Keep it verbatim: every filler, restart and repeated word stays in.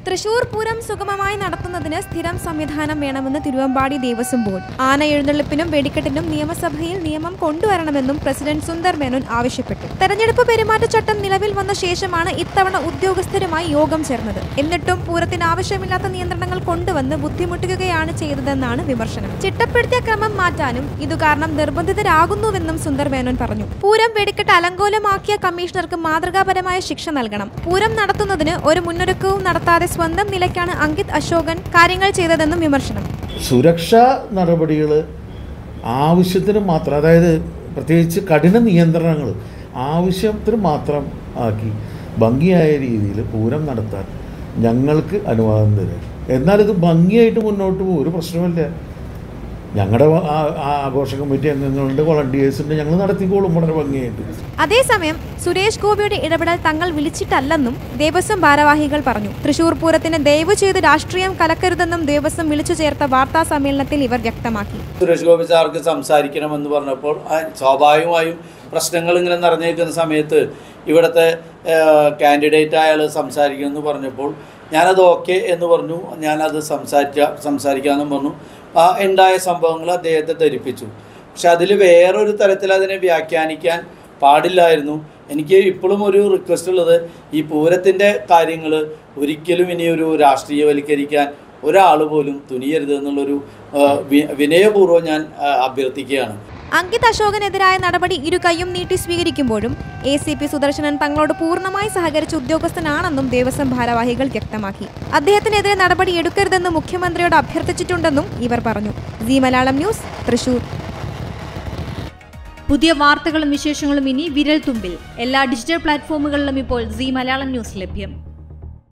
തൃശൂർ പൂരം സുഗമമായി നടത്തുന്നതിന് സ്ഥിരം സംവിധാനം വേണമെന്ന് തിരുവമ്പാടി ദേവസ്വം ബോർഡ്. ആന എഴുന്നള്ളിപ്പിനും വെടിക്കെട്ടിനും നിയമസഭയിൽ നിയമം കൊണ്ടുവരണമെന്നും പ്രസിഡന്റ് സുന്ദർ മേനോൻ ആവശ്യപ്പെട്ടു. തെരഞ്ഞെടുപ്പ് പെരുമാറ്റച്ചട്ടം നിലവിൽ വന്ന ശേഷമാണ് ഇത്തവണ ഉദ്യോഗസ്ഥരുമായി യോഗം ചേർന്നത്. എന്നിട്ടും പൂരത്തിന് ആവശ്യമില്ലാത്ത നിയന്ത്രണങ്ങൾ കൊണ്ടുവന്ന് ബുദ്ധിമുട്ടിക്കുകയാണ് ചെയ്തതെന്നാണ് വിമർശനം. ചിട്ടപ്പെടുത്തിയ ക്രമം മാറ്റാനും ഇതു കാരണം നിർബന്ധിതരാകുന്നുവെന്നും സുന്ദർ മേനോൻ പറഞ്ഞു. പൂരം വെടിക്കെട്ട് അലങ്കോലമാക്കിയ കമ്മീഷണർക്ക് മാതൃകാപരമായ ശിക്ഷ നൽകണം. പൂരം നടത്തുന്നതിന് ഒരു മുന്നൊരുക്കവും നടത്താതെ സ്വന്തം നിലയ്ക്കാണ് അങ്കിത് അശോകൻ കാര്യങ്ങൾ ചെയ്തതെന്നും വിമർശനം. സുരക്ഷാ നടപടികൾ ആവശ്യത്തിന് മാത്രം, അതായത് പ്രത്യേകിച്ച് കഠിന നിയന്ത്രണങ്ങൾ ആവശ്യത്തിന് മാത്രം ആക്കി ഭംഗിയായ രീതിയിൽ പൂരം നടത്താൻ ഞങ്ങൾക്ക് അനുവാദം തരും. എന്നാൽ ഇത് ഭംഗിയായിട്ട് മുന്നോട്ട് പോകും, ഒരു പ്രശ്നമില്ല. ഞങ്ങളുടെ ആഘോഷ കമ്മിറ്റി അംഗങ്ങളുണ്ട്, വളണ്ടിയേഴ്സുണ്ട്, ഞങ്ങൾ നടത്തിക്കോളും വളരെ ഭംഗിയായിട്ട്. അതേസമയം സുരേഷ് ഗോപിയുടെ ഇടപെടൽ തങ്ങൾ വിളിച്ചിട്ടല്ലെന്നും ദേവസ്വം ഭാരവാഹികൾ പറഞ്ഞു. തൃശൂർ പൂരത്തിന് ദയവ് ചെയ്ത് രാഷ്ട്രീയം കലക്കരുതെന്നും ദേവസ്വം വിളിച്ചു ചേർത്ത വാർത്താ സമ്മേളനത്തിൽ ഇവർ വ്യക്തമാക്കി. സുരേഷ് ഗോപി സാർക്ക് സംസാരിക്കണമെന്ന് പറഞ്ഞപ്പോൾ സ്വാഭാവികമായും പ്രശ്നങ്ങൾ ഇങ്ങനെ നിറഞ്ഞേക്കുന്ന സമയത്ത് ഇവിടുത്തെ കാൻഡിഡേറ്റ് അയാൾ സംസാരിക്കുമെന്ന് പറഞ്ഞപ്പോൾ ഞാനത് ഓക്കെ എന്ന് പറഞ്ഞു. ഞാനത് സംസാരിച്ച സംസാരിക്കാമെന്നും പറഞ്ഞു. ആ ഉണ്ടായ സംഭവങ്ങൾ അദ്ദേഹത്തെ ധരിപ്പിച്ചു. പക്ഷെ അതിൽ വേറൊരു തരത്തിൽ അതിനെ വ്യാഖ്യാനിക്കാൻ പാടില്ലായിരുന്നു. എനിക്ക് ഇപ്പോഴും ഒരു റിക്വസ്റ്റ് ഉള്ളത്, ഈ പൂരത്തിൻ്റെ കാര്യങ്ങൾ ഒരിക്കലും ഇനിയൊരു രാഷ്ട്രീയവൽക്കരിക്കാൻ ഒരാൾ പോലും തുനിയരുത് എന്നുള്ളൊരു വിനയപൂർവ്വം ഞാൻ അഭ്യർത്ഥിക്കുകയാണ്. അങ്കിത് അശോകനെതിരായ നടപടി ഇരു കൈയും നീട്ടി സ്വീകരിക്കുമ്പോഴും എ സി പി സുദർശനൻ തങ്ങളോട് പൂർണ്ണമായി സഹകരിച്ച ഉദ്യോഗസ്ഥനാണെന്നും ദേവസ്വം ഭാരവാഹികൾ വ്യക്തമാക്കി. അദ്ദേഹത്തിനെതിരെ നടപടി എടുക്കരുതെന്ന് മുഖ്യമന്ത്രിയോട് അഭ്യർത്ഥിച്ചിട്ടുണ്ടെന്നും ഇവർ പറഞ്ഞു. C Malayalam news, Thrissur. പുതിയ വാർത്തകളും വിശേഷങ്ങളും ഇനി വിരൽ തുമ്പിൽ. എല്ലാ ഡിജിറ്റൽ പ്ലാറ്റ്ഫോമുകളിലും ഇപ്പോൾ സി മലയാളം ന്യൂസ് ലഭ്യം.